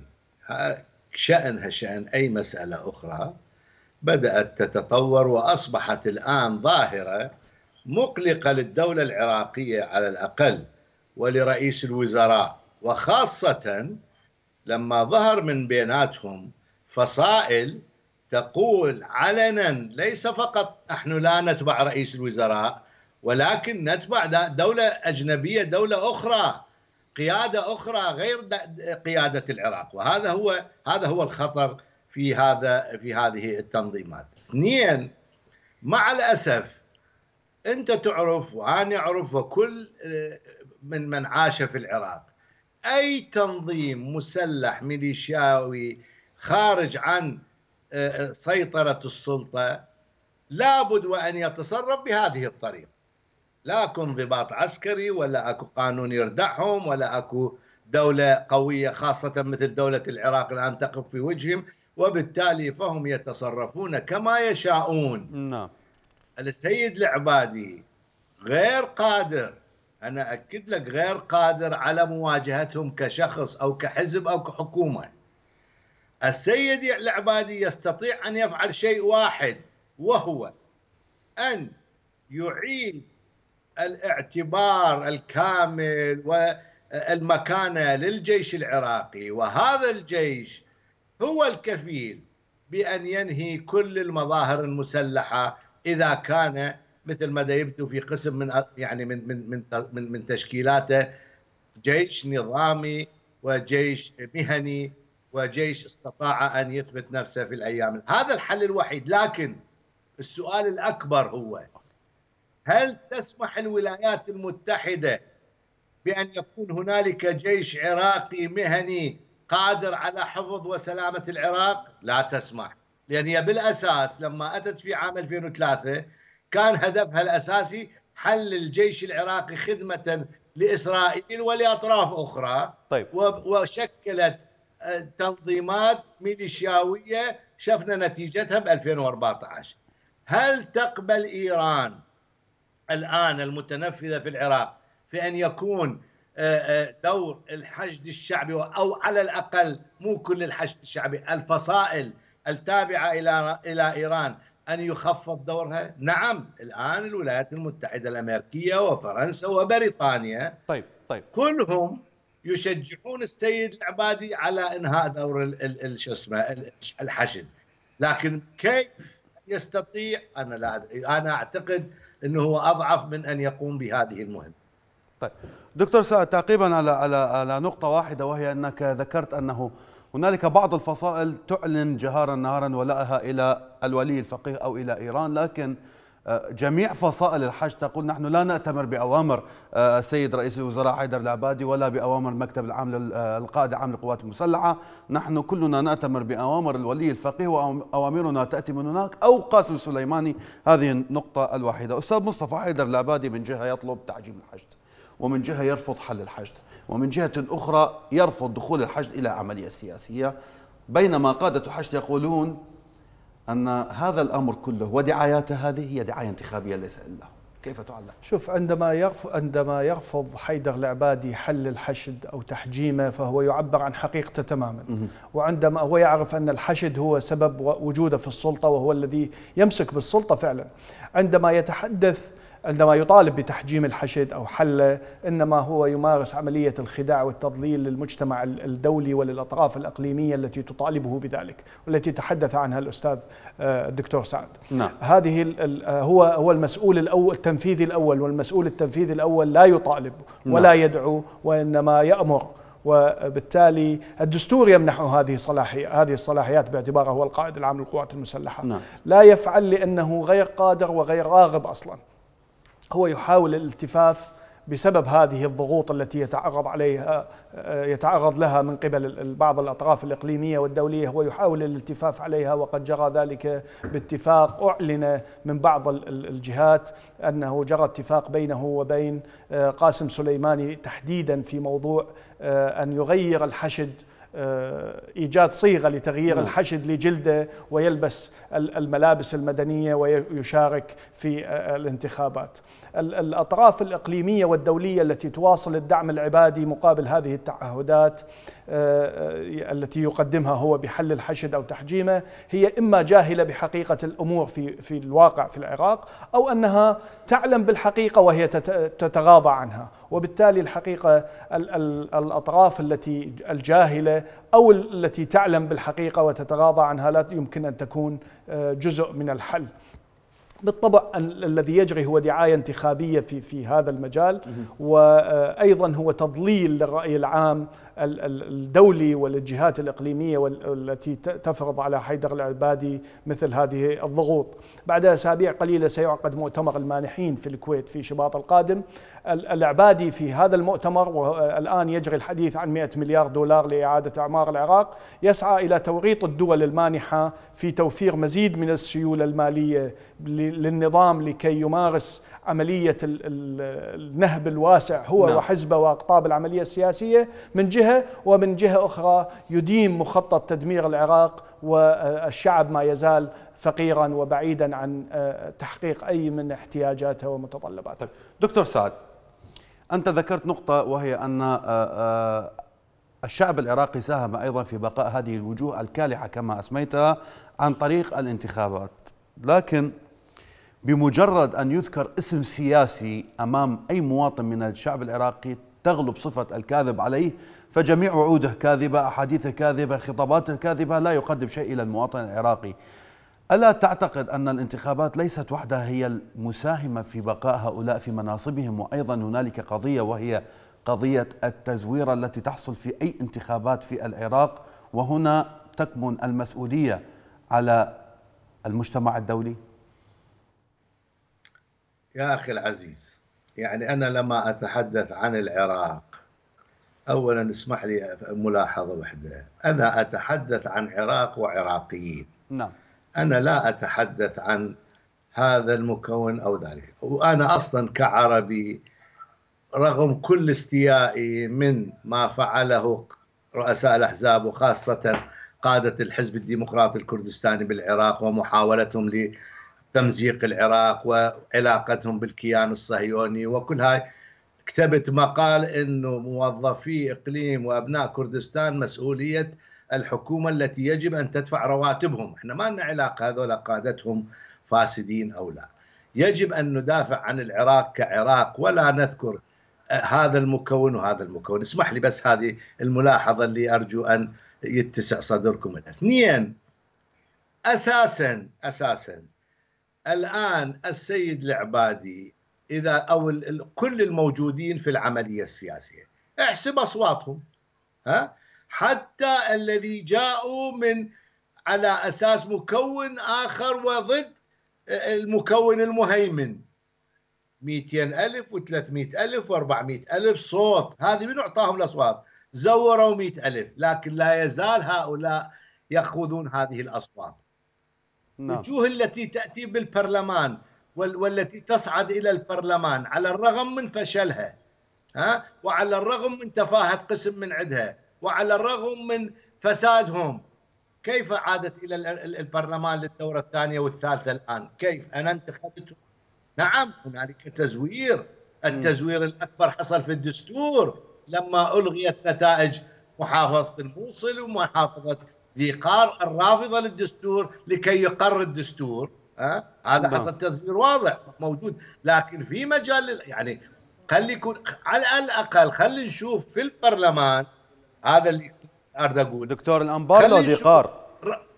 شأنها شأن أي مسألة أخرى بدأت تتطور وأصبحت الآن ظاهرة مقلقة للدولة العراقية على الأقل ولرئيس الوزراء، وخاصة لما ظهر من بيناتهم فصائل تقول علنا ليس فقط نحن لا نتبع رئيس الوزراء ولكن نتبع دولة أجنبية، دولة أخرى، قيادة أخرى غير قيادة العراق، وهذا هو الخطر في هذه التنظيمات. اثنين، مع الأسف أنت تعرف وأنا أعرف وكل من عاش في العراق، أي تنظيم مسلح ميليشياوي خارج عن سيطرة السلطة لابد وأن يتصرف بهذه الطريقة، لا أكو انضباط عسكري ولا أكو قانون يردعهم ولا أكو دولة قوية خاصة مثل دولة العراق الآن تقف في وجههم، وبالتالي فهم يتصرفون كما يشاءون. نعم. السيد العبادي غير قادر، أنا أكد لك غير قادر على مواجهتهم كشخص أو كحزب أو كحكومة. السيد العبادي يستطيع أن يفعل شيء واحد، وهو أن يعيد الاعتبار الكامل والمكانة للجيش العراقي، وهذا الجيش هو الكفيل بأن ينهي كل المظاهر المسلحة إذا كان مثل ما يبدو في قسم من تشكيلاته جيش نظامي وجيش مهني وجيش استطاع أن يثبت نفسه في الأيام. هذا الحل الوحيد. لكن السؤال الأكبر هو هل تسمح الولايات المتحدة بأن يكون هنالك جيش عراقي مهني قادر على حفظ وسلامة العراق؟ لا تسمح، لأن هي بالأساس لما أتت في عام 2003 كان هدفها الأساسي حل الجيش العراقي خدمة لإسرائيل ولأطراف أخرى. طيب. وشكلت تنظيمات ميليشياوية شفنا نتيجتها ب 2014. هل تقبل إيران الآن المتنفذة في العراق في أن يكون دور الحشد الشعبي، أو على الأقل مو كل الحشد الشعبي، الفصائل التابعة إلى إيران أن يخفض دورها؟ نعم، الآن الولايات المتحدة الأمريكية وفرنسا وبريطانيا طيب. كلهم يشجعون السيد العبادي على إنهاء دور الحشد، لكن كيف يستطيع؟ أنا لا أدري. أنا أعتقد أنه هو أضعف من أن يقوم بهذه المهمة. طيب دكتور سعد، تعقيبا على نقطة واحدة، وهي أنك ذكرت أنه هنالك بعض الفصائل تعلن جهارا نهارا ولائها إلى الولي الفقيه أو إلى إيران، لكن جميع فصائل الحج تقول نحن لا نأتمر بأوامر السيد رئيس الوزراء حيدر العبادي ولا بأوامر المكتب العام للقائد العام للقوات المسلحة، نحن كلنا نأتمر بأوامر الولي الفقيه وأوامرنا تأتي من هناك أو قاسم سليماني. هذه النقطة الواحدة. أستاذ مصطفى، حيدر العبادي من جهة يطلب تعجيل الحشد، ومن جهة يرفض حل الحشد، ومن جهة أخرى يرفض دخول الحشد إلى عملية سياسية، بينما قادة الحشد يقولون أن هذا الأمر كله ودعاياته هذه هي دعاية انتخابية ليس إلا. كيف تعلق؟ شوف، عندما يرفض حيدر العبادي حل الحشد أو تحجيمه فهو يعبر عن حقيقته تماما. وعندما هو يعرف أن الحشد هو سبب وجوده في السلطة وهو الذي يمسك بالسلطة فعلا، عندما يطالب بتحجيم الحشد أو حله، إنما هو يمارس عملية الخداع والتضليل للمجتمع الدولي وللأطراف الإقليمية التي تطالبه بذلك والتي تحدث عنها الأستاذ الدكتور سعد. نعم. هذه هو المسؤول الأول التنفيذي الأول، والمسؤول التنفيذي الأول لا يطالب ولا يدعو وإنما يأمر، وبالتالي الدستور يمنحه هذه الصلاحيات باعتباره هو القائد العام للقوات المسلحة. نعم. لا يفعل لأنه غير قادر وغير راغب أصلا. هو يحاول الالتفاف بسبب هذه الضغوط التي يتعرض لها من قبل بعض الأطراف الإقليمية والدولية، هو يحاول الالتفاف عليها، وقد جرى ذلك باتفاق أعلن من بعض الجهات أنه جرى اتفاق بينه وبين قاسم سليماني تحديدا في موضوع أن يغير الحشد، إيجاد صيغة لتغيير الحشد لجلده ويلبس الملابس المدنية ويشارك في الانتخابات. الأطراف الإقليمية والدولية التي تواصل الدعم العبادي مقابل هذه التعهدات التي يقدمها هو بحل الحشد أو تحجيمه، هي إما جاهلة بحقيقة الأمور في الواقع في العراق، أو أنها تعلم بالحقيقة وهي تتغاضى عنها. وبالتالي الحقيقة الأطراف الجاهلة أو التي تعلم بالحقيقة وتتغاضى عنها لا يمكن أن تكون جزء من الحل. بالطبع الذي يجري هو دعاية انتخابية في هذا المجال، وأيضا هو تضليل للرأي العام الدولي وللجهات الإقليمية والتي تفرض على حيدر العبادي مثل هذه الضغوط. بعد أسابيع قليلة سيعقد مؤتمر المانحين في الكويت في شباط القادم. العبادي في هذا المؤتمر، والآن يجري الحديث عن 100 مليار دولار لإعادة أعمار العراق، يسعى إلى توريط الدول المانحة في توفير مزيد من السيولة المالية للنظام لكي يمارس عملية النهب الواسع هو نعم. وحزبه وأقطاب العملية السياسية من جهة، ومن جهة أخرى يديم مخطط تدمير العراق والشعب ما يزال فقيرا وبعيدا عن تحقيق أي من احتياجاته ومتطلباته. دكتور سعد، أنت ذكرت نقطة وهي أن الشعب العراقي ساهم أيضا في بقاء هذه الوجوه الكالحة كما أسميتها عن طريق الانتخابات، لكن بمجرد أن يذكر اسم سياسي أمام أي مواطن من الشعب العراقي تغلب صفة الكاذب عليه، فجميع وعوده كاذبة، أحاديثه كاذبة، خطاباته كاذبة، لا يقدم شيء إلى المواطن العراقي. ألا تعتقد أن الانتخابات ليست وحدها هي المساهمة في بقاء هؤلاء في مناصبهم، وأيضا هنالك قضية وهي قضية التزوير التي تحصل في أي انتخابات في العراق، وهنا تكمن المسؤولية على المجتمع الدولي؟ يا أخي العزيز، يعني أنا لما أتحدث عن العراق، أولا اسمح لي ملاحظة واحدة، أنا أتحدث عن عراق وعراقيين. نعم. أنا لا أتحدث عن هذا المكون أو ذلك. وأنا أصلا كعربي رغم كل استيائي من ما فعله رؤساء الأحزاب وخاصة قادة الحزب الديمقراطي الكردستاني بالعراق ومحاولتهم لتمزيق العراق وعلاقتهم بالكيان الصهيوني وكل هاي، كتبت مقال إنه موظفي إقليم وأبناء كردستان مسؤولية الحكومة التي يجب أن تدفع رواتبهم. احنا ما لنا علاقة هذول قادتهم فاسدين أو لا. يجب أن ندافع عن العراق كعراق ولا نذكر هذا المكون وهذا المكون. اسمح لي بس هذه الملاحظة اللي أرجو أن يتسع صدركم. اثنين، أساسا الآن السيد العبادي إذا أو كل الموجودين في العملية السياسية احسب أصواتهم، حتى الذي جاءوا من على أساس مكون آخر وضد المكون المهيمن 200,000 و300,000 و400,000 صوت، هذه من أعطاهم الأصوات؟ زوروا 100,000، لكن لا يزال هؤلاء يأخذون هذه الأصوات. الوجوه التي تأتي بالبرلمان والتي تصعد إلى البرلمان على الرغم من فشلها، وعلى الرغم من تفاهة قسم من عندها، وعلى الرغم من فسادهم، كيف عادت إلى البرلمان للدورة الثانية والثالثة الآن؟ كيف؟ أنا انتخبتهم. نعم هنالك تزوير، التزوير الأكبر حصل في الدستور لما ألغيت نتائج محافظة الموصل ومحافظة ذي قار الرافضة للدستور لكي يقر الدستور. هذا حصل تزوير واضح موجود، لكن في مجال يعني خلي يكون على الأقل خلي نشوف في البرلمان. هذا اللي أريد أقول. دكتور الأنبار لو ذي قار؟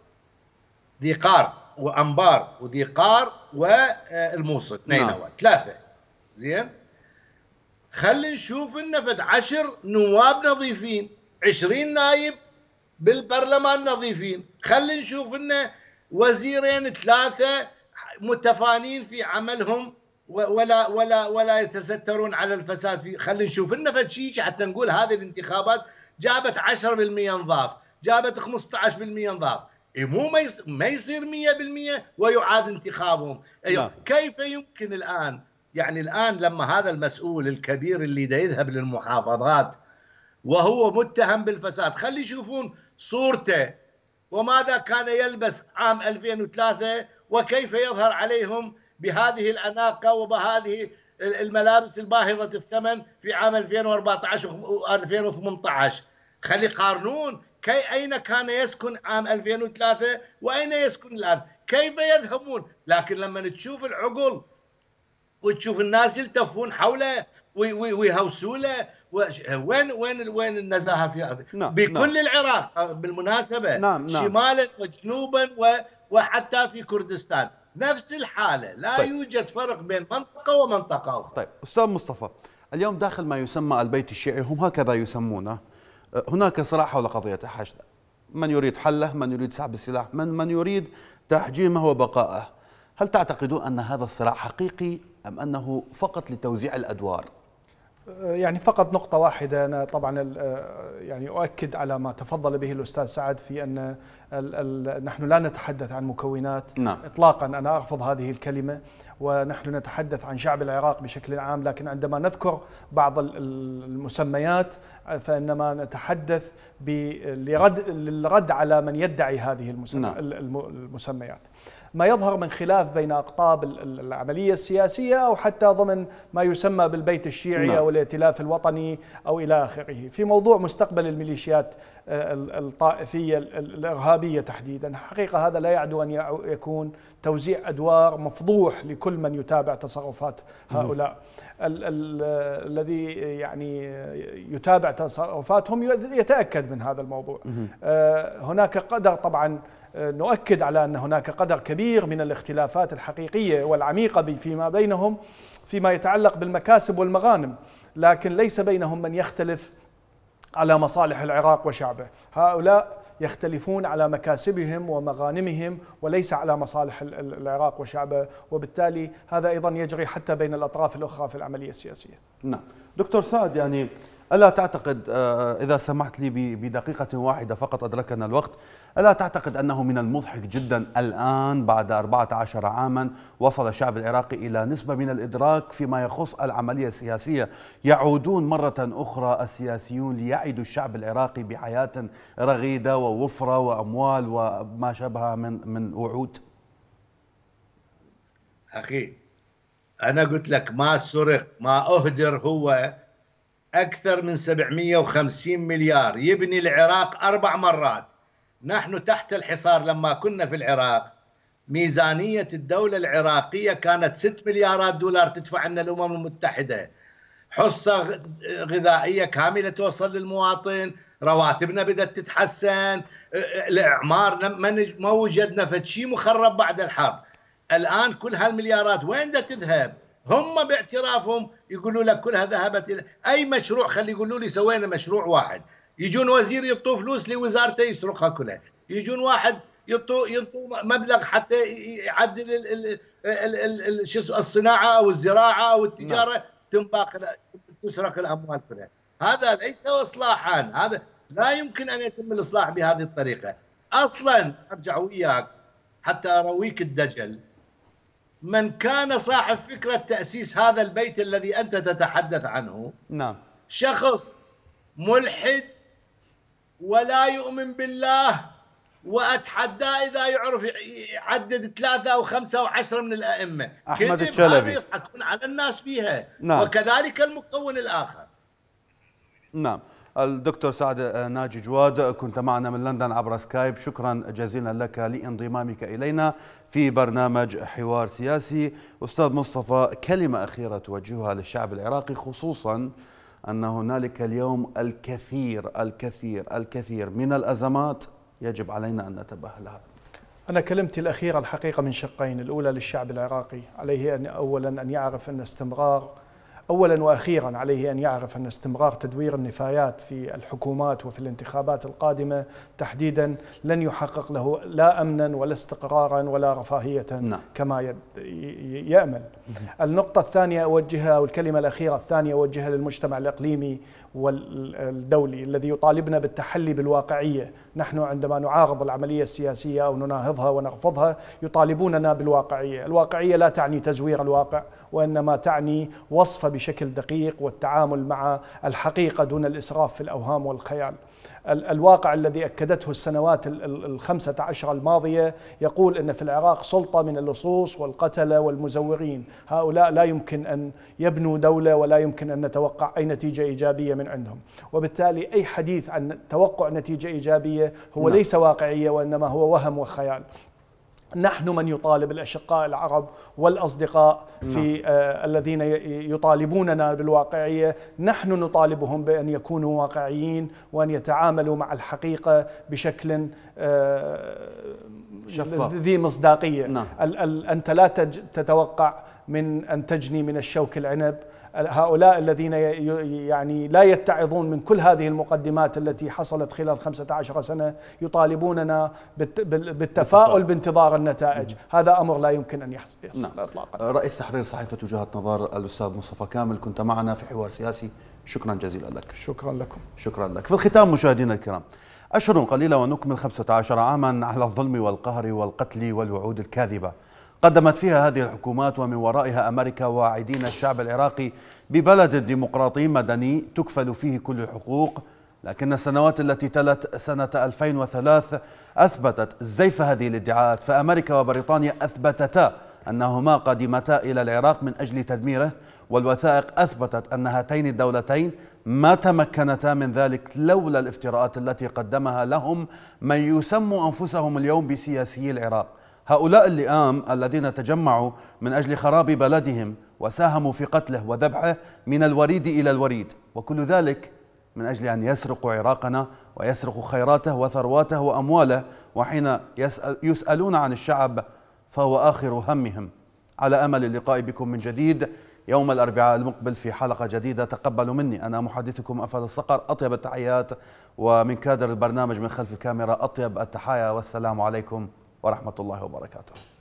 ذي قار وأنبار وذي قار والموصل نينوى 3. زين، خلي نشوف إن فد 10 نواب نظيفين، 20 نايب بالبرلمان نظيفين، خلي نشوف إن وزيرين 3 متفانين في عملهم ولا يتسترون على الفساد فيه. خلي نشوف إن فد شيء حتى نقول هذه الانتخابات جابت 10% نضاف، جابت 15% نضاف. مو ما يصير 100% ويعاد انتخابهم. كيف يمكن الآن؟ يعني الآن لما هذا المسؤول الكبير اللي دا يذهب للمحافظات وهو متهم بالفساد، خلي يشوفون صورته وماذا كان يلبس عام 2003 وكيف يظهر عليهم بهذه الأناقة وبهذه الملابس الباهظة الثمن في عام 2014 و2018. خلي يقارنون أين كان يسكن عام 2003 وأين يسكن الآن، كيف يذهبون. لكن لما تشوف العقل وتشوف الناس يلتفون حوله ويهوسوا له، وين النزاهة في بكل العراق بالمناسبة، شمالا وجنوبا وحتى في كردستان نفس الحالة، لا يوجد فرق بين منطقة ومنطقة أخرى. طيب أستاذ مصطفى، اليوم داخل ما يسمى البيت الشيعي، هم هكذا يسمونه، هناك صراع حول قضية الحشد، من يريد حله، من يريد سحب السلاح، من يريد تحجيمه وبقائه. هل تعتقدون أن هذا الصراع حقيقي أم أنه فقط لتوزيع الأدوار؟ يعني فقط نقطة واحدة، أنا طبعا يعني أؤكد على ما تفضل به الأستاذ سعد في أن نحن لا نتحدث عن مكونات إطلاقا، أنا أرفض هذه الكلمة، ونحن نتحدث عن شعب العراق بشكل عام. لكن عندما نذكر بعض المسميات فإنما نتحدث للرد على من يدعي هذه المسميات. ما يظهر من خلاف بين أقطاب العملية السياسية أو حتى ضمن ما يسمى بالبيت الشيعي أو الائتلاف الوطني أو إلى آخره في موضوع مستقبل الميليشيات الطائفية الإرهابية تحديدا. حقيقة هذا لا يعدو أن يكون توزيع أدوار مفضوح لكل من يتابع تصرفات هؤلاء. الذي يعني يتابع تصرفاتهم يتأكد من هذا الموضوع. هناك قدر، طبعا نؤكد على أن هناك قدر كبير من الاختلافات الحقيقية والعميقة فيما بينهم فيما يتعلق بالمكاسب والمغانم، لكن ليس بينهم من يختلف على مصالح العراق وشعبه. هؤلاء يختلفون على مكاسبهم ومغانمهم وليس على مصالح العراق وشعبه، وبالتالي هذا أيضا يجري حتى بين الأطراف الأخرى في العملية السياسية. نعم دكتور سعد، يعني ألا تعتقد، إذا سمحت لي بدقيقة واحدة فقط أدركنا الوقت، ألا تعتقد أنه من المضحك جدا الآن بعد 14 عاما وصل الشعب العراقي إلى نسبة من الإدراك فيما يخص العملية السياسية، يعودون مرة أخرى السياسيون ليعيدوا الشعب العراقي بحياة رغيدة ووفرة وأموال وما شابه من وعود؟ أخي أنا قلت لك ما سرق، ما أهدر هو أكثر من 750 مليار، يبني العراق 4 مرات. نحن تحت الحصار لما كنا في العراق ميزانية الدولة العراقية كانت 6 مليارات دولار تدفع لنا الأمم المتحدة، حصة غذائية كاملة توصل للمواطن، رواتبنا بدأت تتحسن، الإعمار ما وجدنا فد شيء مخرب بعد الحرب. الآن كل هالمليارات وين دا تذهب؟ هم باعترافهم يقولوا لك كلها ذهبت إلى أي مشروع. خلي يقولوا لي سوينا مشروع واحد، يجون وزير يعطوه فلوس لوزارته يسرقها كلها، يجون واحد يعطوه مبلغ حتى يعدل الصناعة أو الزراعة أو التجارة تسرق الأموال كلها. هذا ليس إصلاحا، هذا لا يمكن أن يتم الإصلاح بهذه الطريقة. أصلا أرجع وياك حتى أرويك الدجل. من كان صاحب فكرة تأسيس هذا البيت الذي أنت تتحدث عنه، نعم، شخص ملحد ولا يؤمن بالله، وأتحداه إذا يعرف يعدد 3 أو 5 أو 10 من الأئمة. أحمد الشلبي. هذا يضحكون على الناس فيها. نعم. وكذلك المكون الآخر. نعم. الدكتور سعد ناجي جواد، كنت معنا من لندن عبر سكايب، شكرا جزيلا لك لانضمامك إلينا في برنامج حوار سياسي. أستاذ مصطفى، كلمة أخيرة توجهها للشعب العراقي، خصوصا أن هنالك اليوم الكثير من الأزمات يجب علينا أن ننتبه لها. أنا كلمتي الأخيرة الحقيقة من شقين. الأولى للشعب العراقي، عليه أن أولا أن يعرف أن أولا وأخيرا عليه أن يعرف أن استمرار تدوير النفايات في الحكومات وفي الانتخابات القادمة تحديدا لن يحقق له لا أمنا ولا استقرارا ولا رفاهية كما يأمل. النقطة الثانية أوجهها، أو الكلمة الأخيرة الثانية أوجهها للمجتمع الإقليمي والدولي الذي يطالبنا بالتحلي بالواقعية. نحن عندما نعارض العملية السياسية أو نناهضها ونرفضها يطالبوننا بالواقعية. الواقعية لا تعني تزوير الواقع، وإنما تعني وصفه بشكل دقيق والتعامل مع الحقيقة دون الإسراف في الأوهام والخيال. الواقع الذي أكدته السنوات 15 الماضية يقول أن في العراق سلطة من اللصوص والقتلة والمزورين. هؤلاء لا يمكن أن يبنوا دولة ولا يمكن أن نتوقع أي نتيجة إيجابية من عندهم، وبالتالي أي حديث عن توقع نتيجة إيجابية هو ليس واقعية وإنما هو وهم وخيال. نحن من يطالب الأشقاء العرب والأصدقاء في الذين يطالبوننا بالواقعية، نحن نطالبهم بأن يكونوا واقعيين وأن يتعاملوا مع الحقيقة بشكل ذي مصداقية. أنت لا تتوقع من أن تجني من الشوك العنب. هؤلاء الذين يعني لا يتعظون من كل هذه المقدمات التي حصلت خلال 15 سنة يطالبوننا بالتفاؤل بانتظار النتائج. هذا أمر لا يمكن أن يحصل إطلاقا. رئيس تحرير صحيفة وجهة نظر الأستاذ مصطفى كامل، كنت معنا في حوار سياسي، شكرا جزيلا لك. شكرا لكم. شكرا لك. في الختام مشاهدينا الكرام، أشهر قليلة ونكمل 15 عاما على الظلم والقهر والقتل والوعود الكاذبة قدمت فيها هذه الحكومات، ومن ورائها أمريكا، واعدين الشعب العراقي ببلد ديمقراطي مدني تكفل فيه كل الحقوق. لكن السنوات التي تلت سنة 2003 أثبتت زيف هذه الادعاءات، فأمريكا وبريطانيا أثبتتا أنهما قادمتا إلى العراق من أجل تدميره، والوثائق أثبتت أن هاتين الدولتين ما تمكنتا من ذلك لولا الافتراءات التي قدمها لهم من يسموا أنفسهم اليوم بسياسي العراق. هؤلاء اللئام الذين تجمعوا من أجل خراب بلدهم وساهموا في قتله وذبحه من الوريد إلى الوريد، وكل ذلك من أجل أن يسرقوا عراقنا ويسرقوا خيراته وثرواته وأمواله، وحين يسألون عن الشعب فهو آخر همهم. على أمل اللقاء بكم من جديد يوم الأربعاء المقبل في حلقة جديدة. تقبلوا مني أنا محدثكم أفضل الصقر أطيب التحيات، ومن كادر البرنامج من خلف الكاميرا أطيب التحايا، والسلام عليكم ورحمة الله وبركاته.